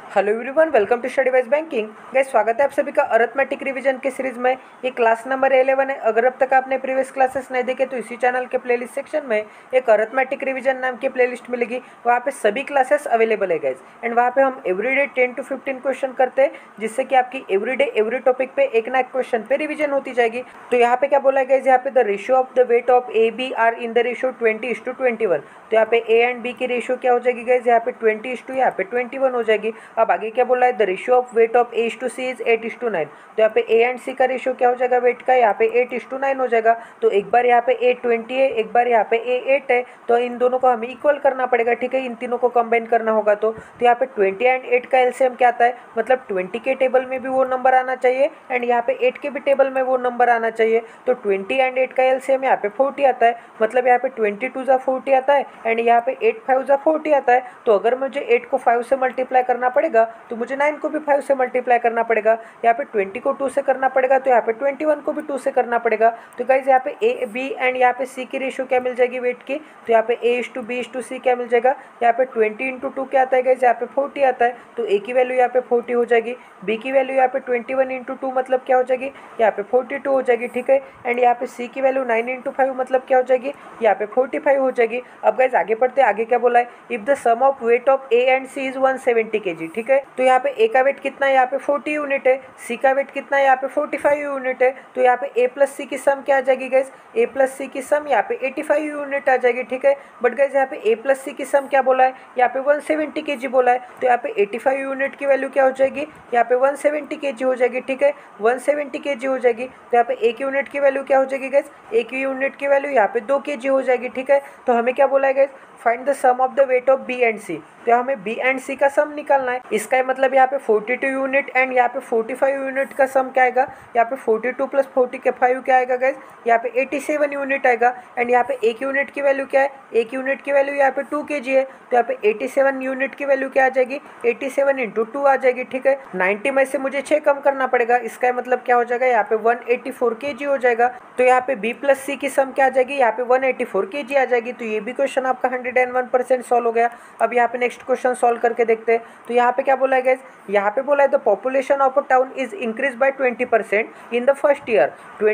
Hello everyone, welcome to Study Wise Banking. Guys, स्वागत है आप सभी का अरिथमेटिक रिवीजन के सीरीज में। ये क्लास नंबर 11 है। अगर अब तक आपने प्रीवियस क्लासेस नहीं देखे तो इसी चैनल के प्लेलिस्ट सेक्शन में एक अरिथमेटिक रिवीजन नाम की प्लेलिस्ट मिलेगी। वहाँ पे सभी क्लासेस अवेलेबल है गाइस। एंड वहाँ पे हम एवरीडे 10 to 15 क्वेश्चन करते हैं, जिससे कि आपकी एवरीडे एवरी टॉपिक पे एक ना एक क्वेश्चन पे रिवीजन होती जाएगी। तो यहाँ पे क्या बोला गया, यहाँ पे the ratio of the weight of A B are in the ratio 20:21। तो यहाँ पे ए एंड बी की रेशियो क्या हो जाएगी गाइस, यहाँ पे 20:, यहाँ पे 21 हो जाएगी। अब आगे क्या बोला है, the ratio of weight of A to C is 8:9। तो यहाँ पे ए एंड सी का रेशियो क्या हो जाएगा वेट का, यहाँ पे 8:9 हो जाएगा। तो एक बार यहाँ पे ए 20 है, एक बार यहाँ पे ए 8 है, तो इन दोनों को हमें इक्वल करना पड़ेगा। ठीक है, इन तीनों को कंबाइन करना होगा। तो यहाँ पे 20 एंड 8 का एलसीएम क्या आता है, मतलब 20 के टेबल में भी वो नंबर आना चाहिए एंड यहाँ पे 8 के भी टेबल में वो नंबर आना चाहिए। तो 20 एंड 8 का एलसीएम यहाँ पे 40 आता है, मतलब यहाँ पे 22 40 आता है एंड यहाँ पे 8 5 40 आता है। तो अगर मुझे 8 को 5 से मल्टीप्लाई करना पड़ेगा तो मुझे 9 को भी 5 से मल्टीप्लाई करना पड़ेगा। यहाँ पे 20 को 2 से करना पड़ेगा, तो यहाँ पे 21 को भी 2 से करना पड़ेगा। तो गाइज यहाँ पे ए बी एंड यहाँ पे सी की रेशियो क्या मिल जाएगी वेट की, तो यहाँ पे A:B:C क्या मिल जाएगा, यहाँ पे 20 × 2 क्या आता है गाइज, यहाँ पे 40 आता है। तो ए की वैल्यू यहाँ पे 40 हो जाएगी, बी की वैल्यू यहाँ पे 21 × 2 मतलब क्या हो जाएगी, यहाँ पे 42 हो जाएगी। ठीक है, एंड यहाँ पे सी की वैल्यू 9 × 5 मतलब क्या हो जाएगी, यहाँ पे 45 हो जाएगी। अब गाइज आगे बढ़ते हैं, आगे क्या बोला है, if the sum of weight of A and C is 170 kg। ठीक है, तो यहाँ पे ए का वेट कितना है, यहाँ पे 40 यूनिट है, सी का वेट कितना है, यहाँ पे 45 यूनिट है। तो यहाँ पे ए प्लस सी की सम क्या आ जाएगी गाइज, ए प्लस सी की सम यहाँ पे 85 यूनिट आ जाएगी। ठीक है, बट गाइज यहाँ पे ए प्लस सी की सम क्या बोला है, यहाँ पे 170 kg बोला है। तो यहाँ पे 85 यूनिट की वैल्यू क्या हो जाएगी, यहाँ पे 170 kg हो जाएगी। ठीक है, 170 kg हो जाएगी। तो यहाँ पे एक यूनिट की वैल्यू क्या हो जाएगी गाइज, एक यूनिट की वैल्यू यहाँ पे 2 kg हो जाएगी। ठीक है, तो हमें क्या बोला है guys, find the sum of the weight of B and C. तो हमें बी एंड सी का सम निकालना है। इसका मतलब यहाँ पे 42 यूनिट एंड यहाँ पे 45 यूनिट का सम क्या आएगा, यहाँ पे 42 + 45 क्या आएगा गाइज, यहाँ पे 87 यूनिट आएगा। एंड यहाँ पे एक यूनिट की वैल्यू क्या है, एक यूनिट की वैल्यू यहाँ पे 2 kg है। तो यहाँ पे 87 यूनिट की वैल्यू क्या आ जाएगी, 87 × 2 आ जाएगी। ठीक है, 90 में से मुझे 6 कम करना पड़ेगा। इसका मतलब क्या हो जाएगा, यहाँ पे 184 kg हो जाएगा। तो यहाँ पे बी प्लस सी की सम क्या आ जाएगी, यहाँ पे 184 kg आ जाएगी। तो ये भी क्वेश्चन आपका 101% सॉल्व हो गया। अब यहाँ पे नेक्स्ट क्वेश्चन सॉल्व करके देखते हैं। तो यहाँ पे क्या बोला है गाइज, यहाँ पे बोला है the population of a town is increase by 20% in the first year,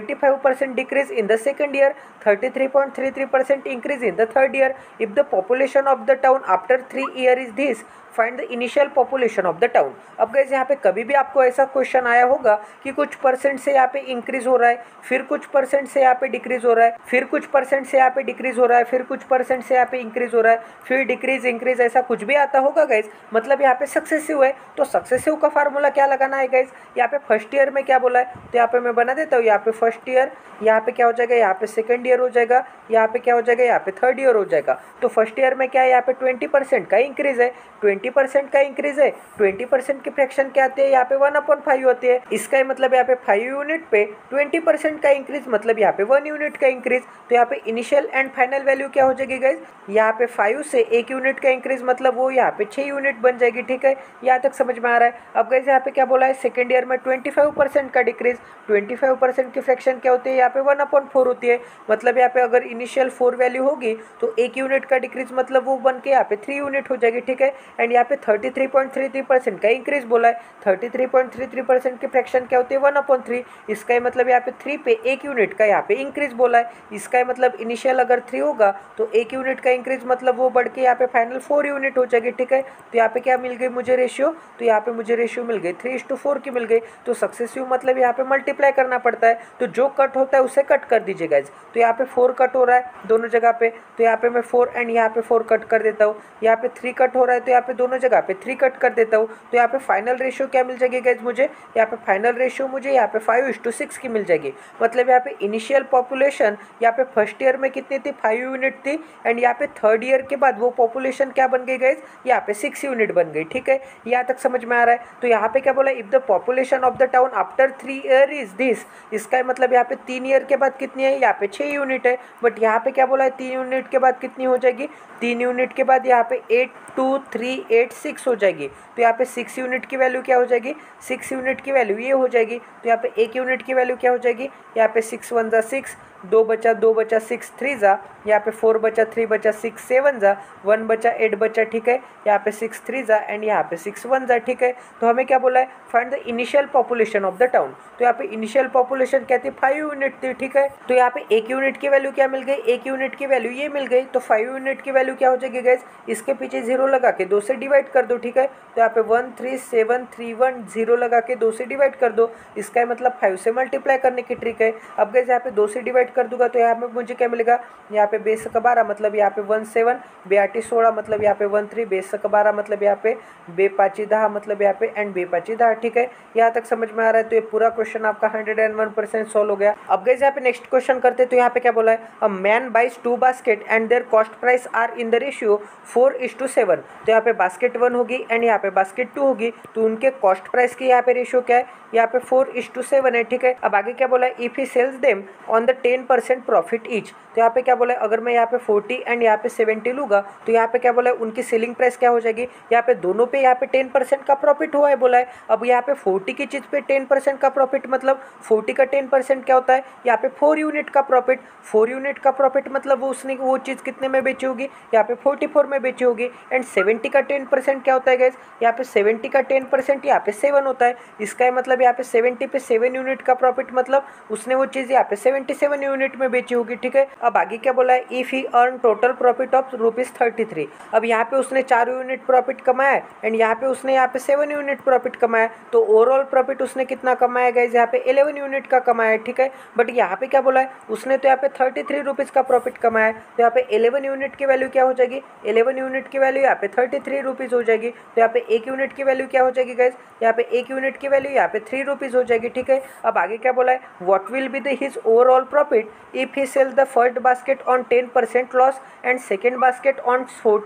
25% decrease in the second year, 33.33% increase in the third year. If the population of the town after 3 year is this, find the initial population of the town. अब guys यहाँ पे कभी भी आपको ऐसा question आया होगा कि कुछ परसेंट से यहाँ पे इंक्रीज हो रहा है, फिर कुछ परसेंट से यहाँ पे डिक्रीज हो रहा है, फिर कुछ परसेंट से यहाँ पे डिक्रीज हो रहा है, फिर कुछ परसेंट से यहाँ पे इंक्रीज हो रहा है, फिर डिक्रीज इंक्रीज, ऐसा कुछ भी आता होगा गाइस, मतलब यहाँ पे सक्सेसिव है। तो सक्सेसिव का फार्मूला क्या लगाना है गाइस, यहाँ पे फर्स्ट ईयर में क्या बोला है, तो यहाँ पे मैं बना देता हूँ। यहाँ पे फर्स्ट ईयर, यहाँ पे क्या हो जाएगा, यहाँ पे सेकंड ईयर हो जाएगा, यहाँ पे क्या हो जाएगा, यहाँ पे थर्ड ईयर हो जाएगा। तो फर्स्ट ईयर में क्या है, यहाँ पे 20% का इंक्रीज है, 20% का इंक्रीज है। 20% की फ्रैक्शन क्या आती है, यहाँ पे 1/5 होती है। इसका मतलब यहाँ पे 5 यूनिट पे 20% का इंक्रीज, मतलब यहाँ पे 1 यूनिट का इंक्रीज। तो यहाँ पे इनिशियल एंड फाइनल वैल्यू क्या हो जाएगी गाइज, यहाँ पे 5 से 1 यूनिट का इंक्रीज, मतलब वो यहाँ पे 6 यूनिट बन जाएगी। ठीक है, यहाँ तक समझ में आ रहा है। अब गाइज यहाँ पे क्या बोला है, सेकेंड ईयर में 25% का डिक्रीज, 25% की फ्रैक्शन क्या होती है, यहाँ पे 1/4 होती है। मतलब यहाँ पे अगर इनिशियल 4 वैल्यू होगी तो 1 यूनिट का डिक्रीज, मतलब वो बन के यहाँ पे 3 यूनिट हो जाएगी। ठीक है, एंड यहाँ पे 33.33% का इंक्रीज बोला है। 33.33% की फ्रैक्शन क्या होती है, 1/3। इसका मतलब यहाँ पे 3 पे 1 यूनिट का यहाँ पे इंक्रीज बोला है। इसका मतलब इनिशियल अगर 3 होगा तो 1 यूनिट का इंक्रीज, मतलब वो बढ़ के यहाँ पे फाइनल 4 यूनिट हो जाएगी। ठीक है, तो यहाँ पे क्या मिल गई मुझे रेशियो, तो यहाँ पे मुझे रेशियो मिल गई 3:4 की मिल गई। तो सक्सेसिव मतलब यहाँ पे मल्टीप्लाई करना पड़ता है, तो जो कट होता है उसे कट कर दीजिए गाइज। तो यहाँ पे 4 कट हो रहा है दोनों जगह पे, तो यहाँ पे मैं 4 एंड यहाँ पे 4 कट कर देता हूँ। यहाँ पे 3 कट हो रहा है, तो यहाँ पे दोनों जगह पे 3 कट कर देता हूँ। तो यहाँ पे फाइनल रेशियो क्या मिल जाएगी गाइज मुझे, यहाँ पे फाइनल रेशियो मुझे यहाँ पे 5:6 की मिल जाएगी। मतलब यहाँ पे इनिशियल पॉपुलेशन यहाँ पे फर्स्ट ईयर में कितनी थी, 5 यूनिट थी, एंड यहाँ पे थर्ड ईयर के बाद वो पॉपुलेशन क्या बन गई गाइज, यहाँ पे 6 यूनिट बन गई। ठीक है, यहाँ तक समझ में आ रहा है। तो यहाँ पे क्या बोला, if the population of the town after 3 year is this, इसका मतलब यहाँ पे 3 ईयर के बाद कितनी है, यहाँ पे 6 यूनिट है। बट यहाँ पे क्या बोला है, 3 यूनिट के बाद कितनी हो जाएगी, 3 यूनिट के बाद यहाँ पे 82386 हो जाएगी। तो यहाँ पे 6 यूनिट की वैल्यू क्या हो जाएगी, 6 यूनिट की वैल्यू ये हो जाएगी। तो यहाँ पे 1 यूनिट की वैल्यू क्या हो जाएगी, यहाँ पे 6 × 1 = 6, 2 बचा 2 बचा 6 3 जा, यहाँ पे 4 बचा 3 बचा 6 7 जा, 1 बचा 8 बचा, ठीक है। यहाँ पे 6 3 जा एंड यहाँ पे 6 1 जा, ठीक है। तो हमें क्या बोला है, find the initial population of the town. तो यहाँ पे इनिशियल पॉपुलेशन क्या थी, 5 यूनिट थी, ठीक है। तो यहाँ पे 1 यूनिट की वैल्यू क्या मिल गई, 1 यूनिट की वैल्यू ये मिल गई। तो 5 यूनिट की वैल्यू क्या हो जाएगी गाइस, इसके पीछे 0 लगा के 2 से डिवाइड कर दो, ठीक है। तो यहाँ पे 1 3 7 3 1 0 लगा के 2 से डिवाइड कर दो, इसका मतलब 5 से मल्टीप्लाई करने की ट्रिक है। अब गाइस यहाँ पे 2 से डिवाइड कर दूंगा तो यहाँ पे मुझे क्या मिलेगा, यहाँ पे बेस का 12 मतलब यहाँ पे 1 7, बे 8 16 मतलब यहाँ पे 1 3, बेस का 12 मतलब यहाँ पे बे 5 10 मतलब यहाँ पे एंड बे 5 10, ठीक है। यहाँ तक समझ में आ रहा है। तो ये पूरा क्वेश्चन आपका 101% सॉल्व हो गया। अब गाइस यहाँ पे नेक्स्ट क्वेश्चन करते हैं। तो यहाँ पे क्या बोला है, a man buys 2 basket and their cost price are in the ratio 4:7। तो यहाँ पे बास्केट 1 होगी एंड यहाँ पे बास्केट 2 होगी। तो उनके कॉस्ट प्राइस की यहाँ पे रेशियो क्या है, यहाँ पे 4:7 है, ठीक है। अब आगे क्या बोला है, if he sells them on the 10% profit each. तो यहाँ पे क्या बोला है, अगर मैं यहाँ पे 40 एंड यहाँ पे 70 लूँगा तो यहाँ पे क्या बोला है, उनकी सेलिंग प्राइस क्या हो जाएगी, यहाँ पे दोनों पे यहाँ पे 10% का प्रॉफिट हुआ है बोला है। अब यहाँ पे 40 की चीज़ पे 10% का प्रॉफिट मतलब 40 का 10% क्या होता है, यहाँ पे 4 यूनिट का प्रॉफिट। 4 यूनिट का प्रॉफिट मतलब उसने वो चीज़ कितने में बेची होगी, यहाँ पे 44 में बेची होगी। एंड 70 का 10% क्या होता है गाइस, यहाँ पे 70 का 10% यहाँ पे 7 होता है। इसका मतलब यहाँ पे 70 पे 7 यूनिट का प्रॉफिट मतलब उसने वो चीज़ यहाँ पे 77 यूनिट में बेची होगी, ठीक है। अब आगे क्या बोला है, if he earn total profit of ₹33। अब यहाँ पे उसने 4 यूनिट प्रॉफिट कमाया एंड यहाँ पे उसने यहाँ पे 7 यूनिट प्रॉफिट कमाया। तो ओवरऑल प्रॉफिट उसने कितना कमाया गाइस, यहाँ पे 11 यूनिट का कमाया, ठीक है। बट यहाँ पे क्या बोला है, उसने तो यहाँ पे 33 रुपीज़ का प्रॉफिट कमाया। तो यहाँ पे 11 यूनिट की वैल्यू क्या हो जाएगी, 11 यूनिट की वैल्यू यहाँ पे 33 रुपीज़ हो जाएगी। तो यहाँ पे 1 यूनिट की वैल्यू क्या हो जाएगी गाइस, यहाँ पे 1 यूनिट की वैल्यू यहाँ पे 3 रुपीज़ हो जाएगी, ठीक है। अब आगे क्या बोला है, what will be the his overall profit if he sells the first basket on 10% loss and second basket on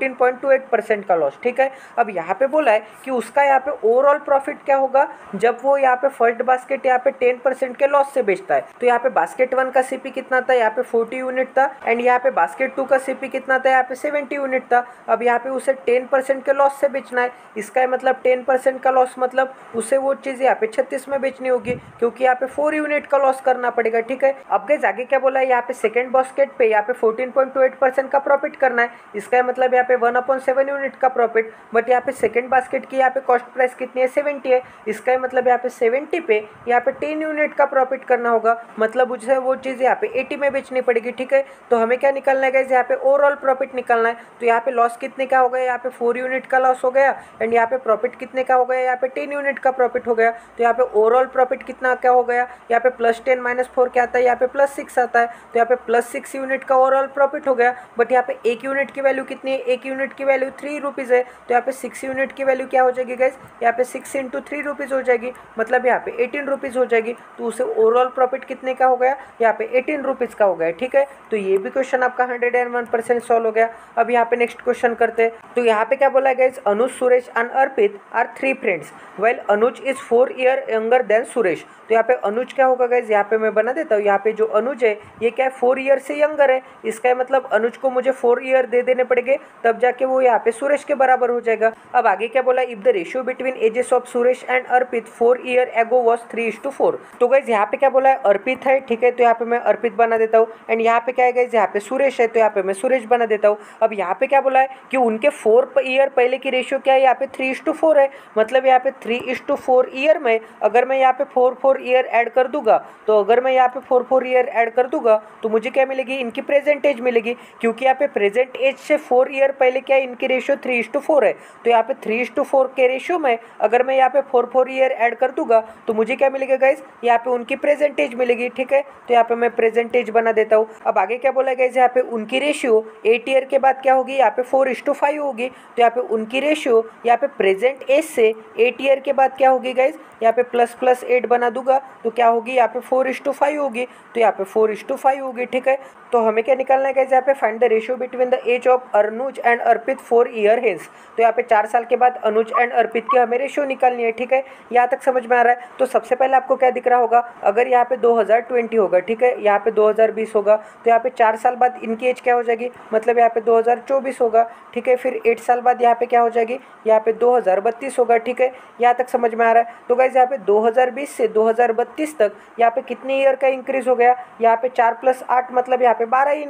14.28% का लॉस, ठीक है। अब यहाँ पे बोला है कि उसका यहाँ पे ओवरऑल प्रॉफिट क्या होगा जब वो यहाँ पे फर्स्ट बास्केट यहाँ पे 10% के लॉस से बेचता है। तो यहाँ पे बास्केट 1 का सीपी कितना था, यहाँ पे 40 यूनिट था एंड यहाँ पे बास्केट 2 का सीपी कितना था, यहाँ पे 70 यूनिट था। अब यहाँ पे उसे 10% के लॉस से बेचना है। इसका मतलब 10% का लॉस मतलब उसे वो चीज़ यहाँ पे 36 में बेचनी होगी, क्योंकि यहाँ पे 4 यूनिट का लॉस करना पड़ेगा, ठीक है। अब गाइस आगे क्या बोला है, यहाँ पे सेकंड बास्केट पे यहाँ पे 14.28% का प्रॉफिट करना है। इसका मतलब यहाँ पे 1/7 यूनिट का प्रॉफिट। बट यहाँ पे सेकंड बास्केट की यहाँ पे कॉस्ट प्राइस कितनी है, 70 है। इसका मतलब यहाँ पे 70 पे यहाँ पे 10 यूनिट का प्रॉफिट करना होगा, मतलब उसे वो चीज़ यहाँ पे 80 में बेचनी पड़ेगी, ठीक है। तो हमें क्या निकालना है गाइस, यहाँ पे ओवरऑल प्रॉफिट निकालना है। तो यहाँ पे लॉस कितने का हो गया, यहाँ पे 4 यूनिट का लॉस हो गया एंड यहाँ पे प्रॉफिट कितने का हो गया, यहाँ पे 10 यूनिट का प्रॉफिट हो गया। तो यहाँ पे ओवरऑल प्रॉफिट कितना क्या हो गया, यहाँ पे +10 - 4 क्या आता है, यहाँ पे +6 आता है। तो यहाँ पे +6 यूनिट का ओवरऑल प्रॉफिट हो गया। बट यहाँ पे 1 यूनिट की वैल्यू कितनी है, 1 यूनिट की वैल्यू 3 रुपीज़ है। तो यहाँ पे 6 यूनिट की वैल्यू क्या हो जाएगी गाइस, यहाँ पे 6 × 3 रुपीज़ हो जाएगी, मतलब यहाँ पे 18 रुपीज़ हो जाएगी। तो उसे ओवरऑल प्रॉफिट कितने का हो गया, यहाँ पे 18 रुपीज़ का हो गया, ठीक है। तो ये भी क्वेश्चन आपका 101% सॉल्व हो गया। अब यहाँ पे नेक्स्ट क्वेश्चन करते हैं। तो यहाँ पे क्या बोला है guys, Anuj Suresh and Arpit are 3 friends well Anuj is 4 year younger than Suresh. तो यहाँ पे अनुज क्या होगा गाइस, यहाँ पे मैं बना देता हूँ। यहाँ पे जो अनुज है ये क्या है, 4 ईयर से यंगर है। इसका मतलब अनुज को मुझे 4 ईयर दे देने पड़ेंगे, तब जाके वो यहाँ पे सुरेश के बराबर हो जाएगा। अब आगे क्या बोला, if the ratio between ages of Suresh and Arpit 4 year ago was 3:4। तो गाइस यहाँ पे क्या बोला है, अर्पित है, ठीक है। तो यहाँ पे मैं अर्पित बना देता हूँ एंड यहाँ पे क्या है गाइस, यहाँ पे सुरेश है, तो यहाँ पे मैं सुरेश बना देता हूँ। अब यहाँ पे क्या बोला है कि उनके 4 ईयर पहले की रेशियो क्या है, यहाँ पे 3:4 है। मतलब यहाँ पे 3:4 ईयर में अगर मैं यहाँ पे 4 ईयर ऐड कर दूंगा, तो अगर मैं यहाँ पे 4 ईयर ऐड कर दूंगा तो मुझे क्या मिलेगी, इनकी प्रेजेंट एज मिलेगी। क्योंकि यहाँ पे प्रेजेंट एज से 4 ईयर पहले क्या है, इनकी रेशियो 3:4 है। तो यहाँ पे 3:4 के रेशियो में अगर मैं यहाँ पे 4 ईयर ऐड कर दूंगा तो मुझे क्या मिलेगा गाइस, यहाँ पे उनकी प्रेजेंट एज मिलेगी, ठीक है। तो यहाँ पे मैं प्रेजेंट एज बना देता हूँ। अब आगे क्या बोला गाइस, यहाँ पे उनकी रेशियो 8 ईयर के बाद क्या होगी, यहाँ पे 4:5 होगी। तो यहाँ पे उनकी रेशियो यहाँ पे प्रेजेंट एज से 8 ईयर के बाद क्या होगी गाइस, यहाँ पे ++8 बना दूंगा तो क्या होगी, यहाँ पे 4:5 होगी। तो यहाँ पे 4:5 होगी, ठीक है। तो हमें क्या निकालना है गाइस, यहाँ पे find the ratio between the age of Anuj and Arpit 4 year hence. तो यहाँ पे 4 साल के बाद अनुज एंड अर्पित की हमें रेशियो निकालनी है, ठीक है। यहाँ तक समझ में आ रहा है। तो सबसे पहले आपको क्या दिख रहा होगा, अगर यहाँ पे 2020 होगा, ठीक है, यहाँ पे 2020 होगा, तो यहाँ पे 4 साल बाद इनकी एज क्या हो जाएगी, मतलब यहाँ पे 2024 होगा, ठीक है। फिर 8 साल बाद यहाँ पे क्या हो जाएगी, यहाँ पे 2032 होगा, ठीक है। यहाँ तक समझ में आ रहा है। तो गाइस यहाँ पे 2020 से 2032 तक यहाँ पे कितने ईयर का इंक्रीज हो गया, यहाँ पे 4+8 मतलब यहाँ पे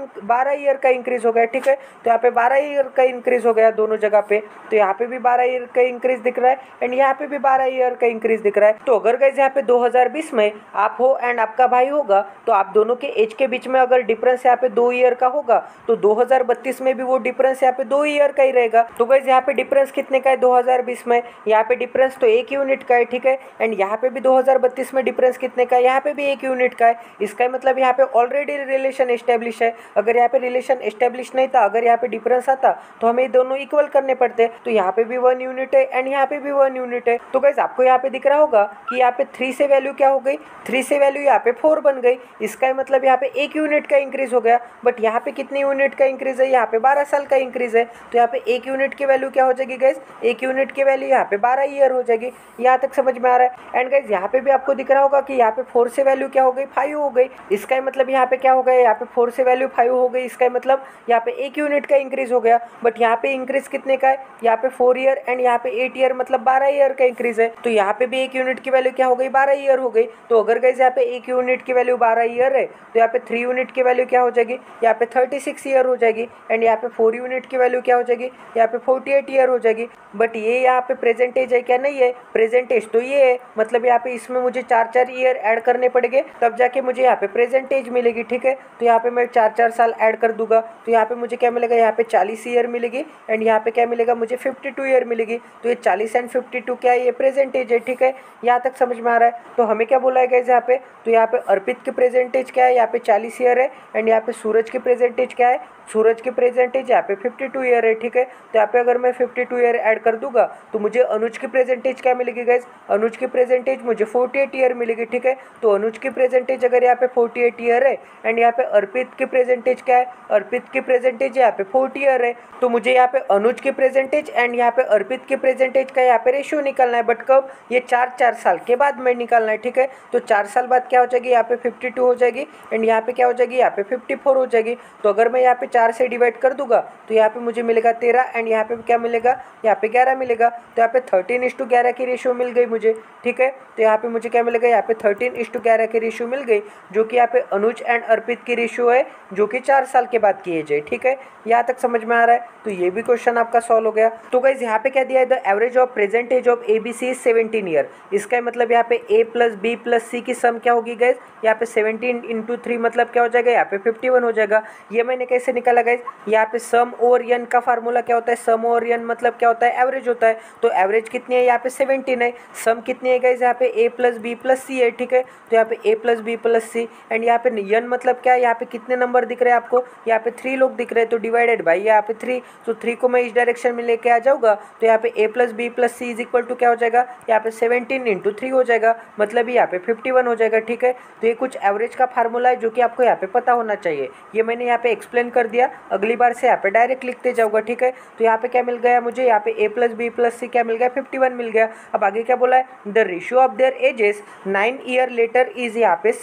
12 ईयर का इंक्रीज हो गया, ठीक है। तो यहाँ पे 12 ईयर का इंक्रीज हो गया दोनों जगह पे। तो यहाँ पे भी 12 ईयर का इंक्रीज दिख रहा है एंड यहाँ पे भी 12 ईयर का इंक्रीज दिख रहा है। तो अगर गाइस यहाँ पे 2020 में आप हो एंड आपका भाई होगा तो आप दोनों के एज के बीच में अगर डिफरेंस यहाँ पे 2 ईयर का होगा तो 2032 में भी वो डिफरेंस यहाँ पे 2 ईयर का ही रहेगा। तो गाइस यहाँ पे डिफरेंस कितने का है 2020 में, यहाँ पे डिफरेंस तो 1 यूनिट का है, ठीक है। एंड यहाँ पे भी 2032 में डिफरेंस कितने का है, यहाँ पे भी 1 यूनिट का है। इसका मतलब यहाँ पे ऑलरेडी रिलेशन एस्टेब्लिश है। अगर यहाँ पे रिलेशन एस्टेब्लिश नहीं था, अगर यहाँ पे डिफरेंस आता तो हमें दोनों इक्वल करने पड़ते। तो यहाँ पे भी 1 यूनिट है एंड यहाँ पे भी 1 यूनिट है। तो गाइस आपको यहाँ पे दिख रहा होगा कि यहाँ पे 3 से वैल्यू क्या हो गई, 3 से वैल्यू यहाँ पे 4 बन गई। इसका मतलब यहाँ पे 1 यूनिट का इंक्रीज हो गया। बट यहाँ पे कितने यूनिट का इंक्रीज है, यहाँ पे 12 साल का इंक्रीज है। तो यहाँ पे 1 यूनिट की वैल्यू क्या हो जाएगी गाइस, 1 यूनिट की वैल्यू यहाँ पे 12 ईयर हो जाएगी। यहाँ तक समझ में आ रहा है। एंड गाइस यहाँ पे भी आपको दिख रहा होगा कि यहाँ पे 4 से वैल्यू क्या हो गई, 5 हो गई। इसका मतलब यहाँ पे क्या हो गया, यहाँ पे 4 से वैल्यू 5 हो गई। इसका मतलब यहाँ पे 1 यूनिट का इंक्रीज हो गया। बट यहाँ पे इंक्रीज कितने का है, यहाँ पे 4 ईयर एंड यहाँ पे 8 ईयर मतलब 12 ईयर का इंक्रीज है। तो यहाँ पे भी 1 यूनिट की वैल्यू क्या हो गई, 12 ईयर हो गई। तो अगर गाइस यहाँ पे 1 यूनिट की वैल्यू 12 ईयर है तो यहाँ पे 3 यूनिट की वैल्यू क्या हो जाएगी, यहाँ पे 36 ईयर हो जाएगी। एंड यहाँ पे 4 यूनिट की वैल्यू क्या हो जाएगी, यहाँ पे 48 ईयर हो जाएगी। बट ये यहाँ पे प्रेजेंट एज है क्या, नहीं है। प्रेजेंट एज तो ये है, मतलब यहाँ पे इसमें मुझे 4 ईयर ऐड करने पड़ेंगे तब जाके मुझे यहाँ पे प्रेजेंट एज मिलेगी, ठीक है। तो यहाँ पे मैं 4 साल ऐड कर दूंगा तो यहाँ पे मुझे क्या मिलेगा, यहाँ पे 40 ईयर मिलेगी एंड यहाँ पे क्या मिलेगा मुझे 52 ईयर मिलेगी। तो ये 40 एंड 52 क्या है, ये प्रेजेंट एज है, ठीक है। यहाँ तक समझ में आ रहा है। तो हमें क्या बोला है गाइस यहाँ पे, तो यहाँ पे अर्पित की प्रेजेंटेज क्या है, यहाँ पे 40 ईयर है एंड यहाँ पे सूरज की प्रेजेंटेज क्या है, सूरज की प्रेजेंटेज यहाँ पे 52 ईयर है, ठीक है। तो यहाँ पे अगर मैं 52 ईयर ऐड कर दूंगा तो मुझे अनुज की प्रेजेंटेज क्या मिलेगी गाइस, अनुज की प्रेजेंटेज मुझे 48 ईयर मिलेगी, ठीक है। तो अनुज की प्रेजेंटेज अगर यहाँ पे 48 ईयर है एंड यहाँ पे अर्पित की प्रेजेंटेज क्या है, अर्पित की प्रेजेंटेज यहाँ पे 40 ईयर है। तो मुझे यहाँ पे अनुज की प्रेजेंटेज एंड यहाँ पे अर्पित की प्रेजेंटेज का यहाँ पे रेशियो निकालना है। बट कब, ये 4 साल के बाद में निकालना है, ठीक है। तो 4 साल बाद क्या हो जाएगी, यहाँ पे 52 हो जाएगी एंड यहाँ पे क्या हो जाएगी, यहाँ पे 54 हो जाएगी। तो अगर मैं यहाँ पे 4 से डिवाइड कर दूंगा तो यहाँ पे मुझे मिलेगा 13 एंड यहाँ पे क्या मिलेगा, यहाँ पे 11 मिलेगा। तो यहाँ पे 13:11 की रेशियो मिल गई मुझे, ठीक है। तो यहाँ पे मुझे क्या मिलेगा, यहाँ पे 13:11 की रेशियो मिल गई, जो कि यहाँ पे अनुज एंड अर्पित की रेशियो है, जो कि 4 साल के बाद की एज है, ठीक है। यहाँ तक समझ में आ रहा है। तो ये भी क्वेश्चन आपका सॉल्व हो गया। तो गाइस यहाँ पे क्या दिया है, the average of present age of ABC is 17 year. इसका मतलब यहाँ पे A + B + C की सम क्या होगी गाइस, यहाँ पे 17 × 3 मतलब क्या हो जाएगा, यहाँ पे 51 हो जाएगा। ये मैंने कैसे निकाला गाइस, यहाँ पे सम ओवर n का फार्मूला क्या होता है, सम ओवर n मतलब क्या होता है, एवरेज होता है। तो एवरेज कितनी है, यहाँ पे 17 है। सम कितनी है गाइस, यहाँ पे A + B + C है, ठीक है। तो यहाँ पे A + B + C एंड यहाँ पे n मतलब क्या है, यहाँ पे कितने नंबर दिख रहे हैं आपको, यहाँ पे 3 लोग दिख रहे हैं। तो डिवाइडेड बाई यहाँ पे 3, तो 3 को मैं इस डायरेक्शन में लेके आ जाऊंगा तो यहाँ पे A + B + C is equal to क्या हो जाएगा, यहाँ पे 17 × 3 हो जाएगा, मतलब यहाँ पे 51 हो जाएगा, ठीक है। तो ये कुछ एवरेज का फार्मूला है जो कि आपको यहाँ पे पता होना चाहिए। ये मैंने यहाँ पे एक्सप्लेन कर दिया, अगली बार से यहाँ पे डायरेक्ट लिखते जाऊंगा, ठीक है। तो यहाँ पे क्या मिल गया मुझे, यहाँ पे A + B + C क्या मिल गया, 51 मिल गया। अब आगे क्या बोला है, the ratio of their ages 9 year later is यहाँ पे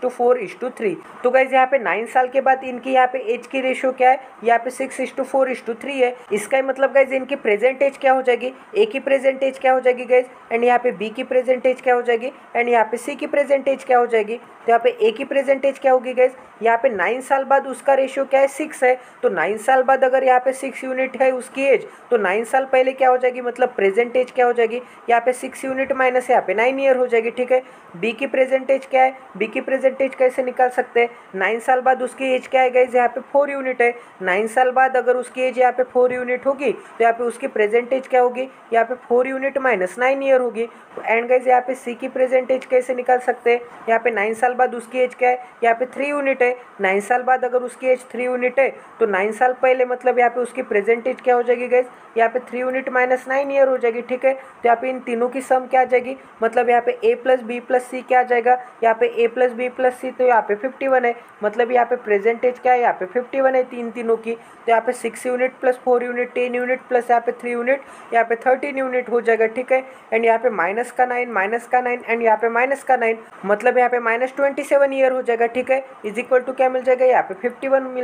6:4:3। तो गाइज यहाँ पे 9 साल के बाद इनकी यहाँ पे एज की रेशियो क्या है, यहाँ पे 6:4:3 है। इसका मतलब गाइज इनकी प्रेजेंट एज क्या हो जाएगी, ए की प्रेजेंट एज क्या हो जाएगी गाइज, एंड यहाँ पे बी की प्रेजेंट एज क्या हो जाएगी, एंड यहाँ पे सी की प्रेजेंट एज क्या हो जाएगी। तो यहाँ पे ए की प्रेजेंट एज क्या होगी गाइज, यहाँ पे 9 साल बाद उसका रेशियो क्या है, 6 है। तो 9 साल बाद अगर यहाँ पे 6 यूनिट है उसकी एज, तो 9 साल पहले क्या हो जाएगी, मतलब प्रेजेंट एज क्या हो जाएगी, यहाँ पे 6 यूनिट माइनस यहाँ पे 9 ईयर हो जाएगी, ठीक है। बी की प्रेजेंट एज क्या है, बी की प्रेजेंट एज कैसे निकाल सकते हैं, 9 साल बाद उसकी एज क्या है गाइज, यहाँ पे 4 यूनिट है। 9 साल बाद अगर उसकी एज यहाँ पे 4 यूनिट होगी तो यहाँ पे उसकी प्रेजेंट एज क्या होगी, यहाँ पे 4 यूनिट माइनस 9 ईयर होगी। एंड गाइज यहाँ पे सी की प्रेजेंट एज कैसे निकाल सकते हैं, यहाँ पे 9 साल बाद उसकी एज क्या है, यहाँ पे 3 यूनिट है। 9 साल बाद अगर उसकी एज 3 यूनिट है तो 9 साल पहले मतलब यहाँ पे उसकी प्रेजेंट एज क्या हो जाएगी गाइज, यहाँ पे 3 यूनिट माइनस 9 ईयर हो जाएगी, ठीक है। तो यहाँ पे इन तीनों की सम क्या आ जाएगी, मतलब यहाँ पे A + B + C क्या आ जाएगा, यहाँ पे A + B + C तो यहाँ पे 51 है, मतलब यहाँ पे प्रेजेंट एज क्या है, यहाँ पे 51 है तीनों की। तो यहाँ पे 6 यूनिट + 4 यूनिट 10 यूनिट प्लस यहाँ पे 3 यूनिट, यहाँ पे 13 यूनिट हो जाएगा, ठीक है। एंड यहाँ पे माइनस का 9 एंड यहाँ पे माइनस का 9 मतलब यहाँ पे -27 ईयर हो जाएगा, ठीक है। इज इक्वल टू क्या मिल जाएगा, यहाँ पे 51 मिल जाएगा।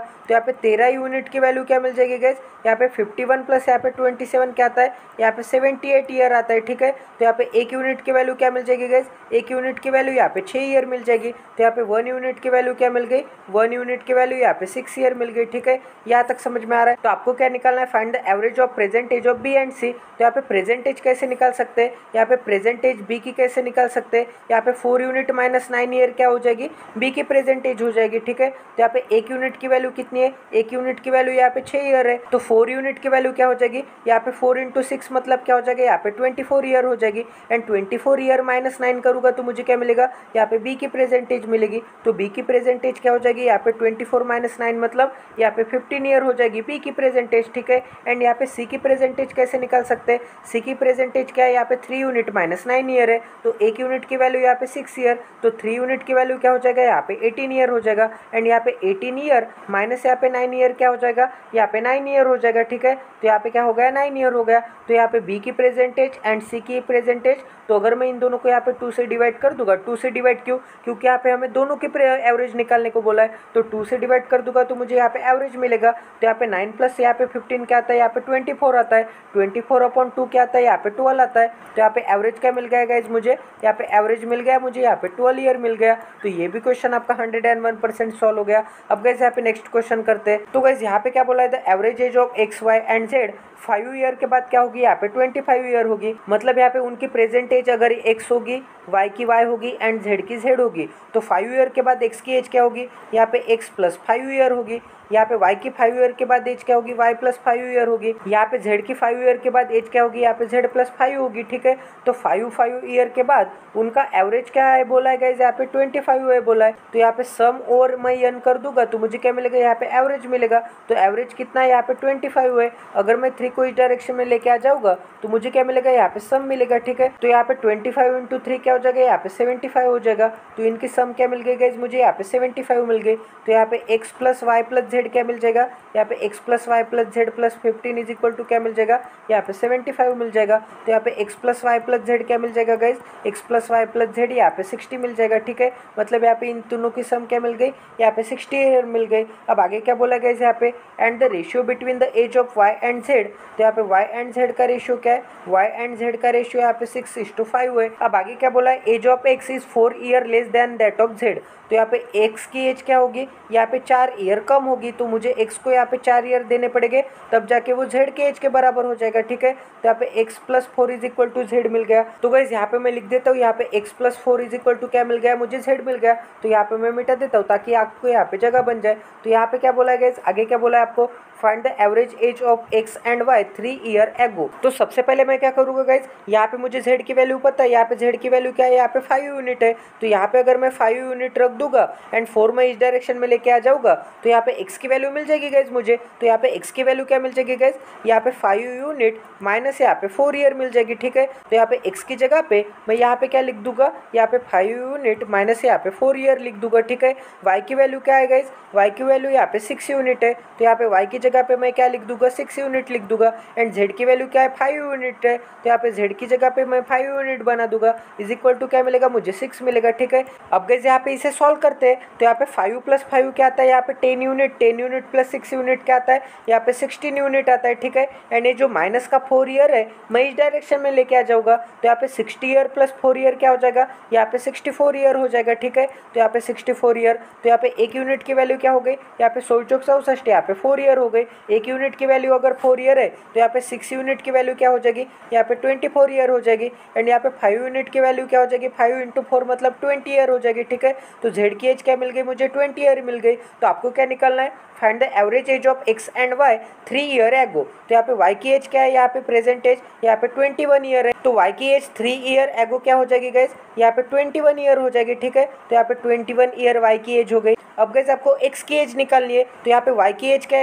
तो यहाँ पे 13 यूनिट की वैल्यू क्या मिल जाएगी गाइज, यहाँ पे 51 प्लस यहाँ पे 27 क्या आता है, यहाँ पे 78 ईयर आता है। ठीक है, तो यहाँ पे 1 यूनिट की वैल्यू क्या मिल जाएगी गाइज, 1 यूनिट की वैल्यू यहाँ पे 6 ईयर मिल जाएगी। तो यहाँ पे 1 यूनिट की वैल्यू क्या मिल गई, 1 यूनिट की वैल्यू यहाँ पे 6 ईयर मिल गई। ठीक है, यहाँ तक समझ में आ रहा है। तो आपको क्या निकालना है, find the average of present age of B and C. तो यहाँ पे प्रेजेंट एज कैसे निकाल सकते हैं, यहाँ पे प्रेजेंट एज बी की कैसे निकाल सकते हैं, यहाँ पे 4 यूनिट माइनस 9 ईयर क्या हो जाएगी, बी की प्रेजेंट एज हो जाएगी। ठीक है, तो यहाँ पे 1 यूनिट की वैल्यू कितनी है, 1 यूनिट की वैल्यू यहाँ पे 6 ईयर है। तो 4 यूनिट की वैल्यू क्या हो जाएगी, यहाँ पे 4 इंटू 6 मतलब क्या हो जाएगा, यहाँ पे 24 ईयर हो जाएगी। एंड 24 ईयर माइनस 9 करूँगा तो मुझे क्या मिलेगा, यहाँ पे बी की प्रेजेंटेज मिलेगी। तो बी की प्रेजेंटेज क्या हो जाएगी, यहाँ पे 24 माइनस 9 मतलब यहाँ पे 15 ईयर हो जाएगी बी की प्रेजेंटेज। ठीक है, एंड यहाँ पे सी की प्रेजेंटेज कैसे निकाल सकते हैं, सी की प्रेजेंटेज क्या है, यहाँ पे 3 यूनिट माइनस 9 ईयर है। तो 1 यूनिट की वैल्यू यहाँ पे 6 ईयर, तो 3 यूनिट की वैल्यू क्या हो जाएगा, यहाँ पे 18 ईयर हो जाएगा। एंड यहाँ पे 18 ईयर माइनस यहाँ पे 9 ईयर क्या हो जाएगा, यहाँ पे 9 ईयर हो जाएगा। ठीक है, तो यहाँ पे क्या हो गया, 9 ईयर हो गया। तो यहाँ पे बी की प्रेजेंटेज एंड सी की प्रेजेंटेज, तो अगर मैं इन दोनों को यहाँ पे 2 से डिवाइड कर दूंगा, 2 से डिवाइड क्यों, क्योंकि यहाँ पे हमें दोनों की एवरेज निकालने को बोला है। तो 2 से डिवाइड कर दूंगा तो मुझे यहाँ पे एवरेज मिलेगा। तो यहाँ पे 9 प्लस यहाँ पे 15 क्या आता है, यहाँ पे 24 आता है। 24/2 क्या आता है, यहाँ पे 12 आता है। तो यहाँ पे एवरेज क्या मिल गया गाइज मुझे, यहाँ पे एवरेज मिल गया मुझे, यहाँ पे 12 ईयर मिल गया। तो ये भी क्वेश्चन आपका 101% सॉल्व हो गया। अब गाइज यहाँ पे नेक्स्ट क्वेश्चन करते हैं। तो गाइज यहाँ पे क्या बोला है, the average age of X Y and Z 5 year के बाद क्या होगी, यहाँ पे 25 ईयर होगी। मतलब यहाँ पे उनकी प्रेजेंट एज अगर एक्स होगी, वाई की वाई होगी एंड जेड की जेड होगी, तो 5 ईयर के बाद एक्स की एज क्या होगी, यहाँ पे एक्स प्लस 5 ईयर होगी। यहाँ पे y की 5 ईयर के बाद एज क्या होगी, y प्लस 5 ईयर होगी। यहाँ पे z की 5 ईयर के बाद एज क्या होगी, यहाँ पे z प्लस 5 होगी। ठीक है, तो 5 ईयर के बाद उनका एवरेज क्या है बोला है गाइस, यहाँ पे 25 है बोला है। तो यहाँ पे सम और मैं n कर दूंगा तो मुझे क्या मिलेगा, यहाँ पे एवरेज मिलेगा। तो एवरेज कितना है, यहाँ पे 25 है। अगर मैं 3 को इस डायरेक्शन में लेके आ जाऊंगा तो मुझे क्या मिलेगा, यहाँ पे सम मिलेगा। ठीक है, तो यहाँ पे 25 इंटू 3 क्या हो जाएगा, यहाँ पे 75 हो जाएगा। तो इनकी सम क्या मिल गई गाइस मुझे, यहाँ पे 75 मिल गई। तो यहाँ पे x plus Y plus Z क्या मिल जाएगा, यहाँ पे x plus Y plus Z plus 15 is equal to क्या मिल जाएगा, यहाँ पे 75 मिल जाएगा। तो यहाँ पे x plus Y plus Z क्या मिल जाएगा guys, x plus Y plus Z यहाँ पे 60 मिल जाएगा। ठीक है, मतलब यहाँ पे इन दोनों की सम क्या मिल गई, यहाँ पे 60 ईयर मिल गई। अब आगे क्या बोला गाइज यहाँ पे, and the ratio between the age of y and z। तो यहाँ पे y एंड z का रेशियो क्या है, y एंड z का रेशियो यहाँ पे 6:5 है। अब आगे क्या बोला है, age of x is 4 year less than that of z। तो यहाँ पे x की एज क्या होगी, यहाँ पे 4 ईयर कम होगी। तो मुझे x को यहाँ पे 4 ईयर देने पड़ेंगे, तब जाके वो z के एज के बराबर हो जाएगा। ठीक है, तो यहाँ पे x plus 4 is equal to z मिल गया। तो गाइस यहाँ पे मैं लिख देता हूँ, यहाँ पे x plus 4 is equal to क्या मिल गया मुझे, z मिल गया। तो यहाँ पे मैं मिटा देता हूँ ताकि आपको यहाँ पे जगह बन जाए। तो यहाँ पे क्या बोला है गाइस, आगे क्या बोला है आपको, find the average age of x and y 3 year ago. तो सबसे पहले मैं क्या करूँगा गाइस, यहाँ पे मुझे z की वैल्यू पता है, यहाँ पे z की वैल्यू क्या है, यहाँ पे 5 यूनिट है। तो यहाँ पे अगर मैं 5 यूनिट रख दूंगा एंड 4 में इस डायरेक्शन में लेके आ जाऊंगा तो यहाँ पे x की वैल्यू मिल जाएगी गाइस मुझे। तो यहाँ पे x की वैल्यू क्या मिल जाएगी गाइस, यहाँ पे 5 यूनिट माइनस यहाँ पे 4 ईयर मिल जाएगी। ठीक है, तो यहाँ पे x की जगह पे मैं यहाँ पे क्या लिख दूंगा, यहाँ पे 5 यूनिट माइनस यहाँ पे 4 ईयर लिख दूंगा। ठीक है, y की वैल्यू क्या है गाइस, y की वैल्यू यहाँ पे 6 यूनिट है। तो यहाँ पे y की जगह पे मैं क्या लिख दूंगा, 6 यूनिट लिख दूंगा। एंड z की वैल्यू क्या है, 5 यूनिट है। तो यहाँ पे z की जगह पे मैं 5 यूनिट बना दूंगा, इज इक्वल टू क्या मिलेगा मुझे, 6 मिलेगा। ठीक है, अब गाइस यहाँ पे इसे सॉल्व करते हैं। तो यहाँ पे 5 प्लस 5 क्या आता है, यहाँ पे 10 यूनिट प्लस 6 यूनिट क्या आता है, यहाँ पे 16 यूनिट आता है। ठीक है, एंड ये जो माइनस का 4 ईयर है मैं इस डायरेक्शन में लेके आ जाऊंगा तो यहाँ पे 60 ईयर प्लस 4 ईयर क्या हो जाएगा, यहाँ पे 64 ईयर हो जाएगा। ठीक है, तो यहाँ पे 64 ईयर, तो यहाँ पे 1 यूनिट की वैल्यू क्या हो गई, यहाँ पे 16 चौक 64, यहाँ पे 4 ईयर हो गई। 1 यूनिट की वैल्यू अगर 4 ईयर है तो यहाँ पे 6 यूनिट की वैल्यू क्या हो जाएगी, यहाँ पे 24 ईयर हो जाएगी। एंड यहाँ पे 5 यूनिट की वैल्यू क्या हो जाएगी, 5 इंटू 4 मतलब 20 ईयर हो जाएगी। ठीक है, तो जेड की एज क्या मिल गई मुझे, 20 ईयर मिल गई। तो आपको क्या निकालना है, find the average age of x and y 3 year ago. तो यहाँ पे y की एज क्या है, यहाँ पे प्रेजेंट एज यहाँ पे 21 ईयर है। तो y की एज 3 ईयर एगो क्या हो जाएगी गाइस, यहाँ पे 21 ईयर हो जाएगी। ठीक है, तो यहाँ पे 21 ईयर y की एज हो गई। अब गाइस आपको x की एज निकालनी है। तो यहाँ पे y की एज क्या है गाइस, y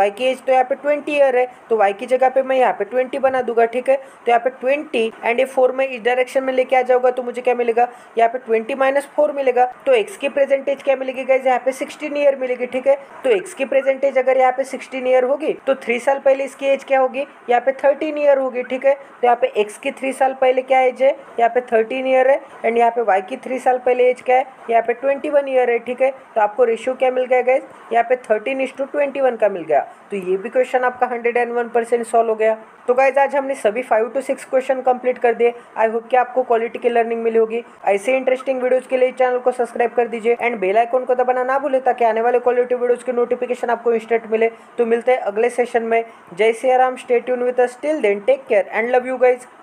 वाई की एज तो यहाँ पे 20 ईयर है, तो वाई की जगह पे मैं यहाँ पे 20 बना दूंगा। ठीक है, तो यहाँ पे 20 एंड ये 4 में इस डायरेक्शन में लेके आ जाऊंगा तो मुझे क्या मिलेगा, यहाँ पे 20 - 4 मिलेगा। तो एक्स की प्रेजेंटेज क्या मिलेगी गाइज, यहाँ पे 16 ईयर मिलेगी। ठीक है, तो एक्स की प्रेजेंटेज अगर यहाँ पे 16 ईयर होगी तो 3 साल पहले इसकी एज क्या होगी, यहाँ पे 13 ईयर होगी। ठीक है, तो यहाँ पे एक्स की 3 साल पहले क्या एज है, यहाँ पे 13 ईयर है एंड यहाँ पे वाई की 3 साल पहले एज क्या है, यहाँ पे 21 ईयर है। ठीक है, तो आपको रेशियो क्या मिल गया गाइज, यहाँ पे 13:21 का मिल गया। तो ये भी क्वेश्चन आपका 101% सॉल्व हो गया। तो गाइज आज हमने सभी 5 to 6 क्वेश्चन कंप्लीट कर दिए। आई होप कि आपको क्वालिटी की लर्निंग मिली होगी। ऐसे इंटरेस्टिंग वीडियोस के लिए चैनल को सब्सक्राइब कर दीजिए एंड बेल आइकन को दबाना ना भूलें ताकि आने वाले क्वालिटी वीडियोस के नोटिफिकेशन आपको इंस्टेंट मिले। तो मिलते हैं अगले सेशन में। जय Shri Ram, stay tune with us, till then take care and love you guys.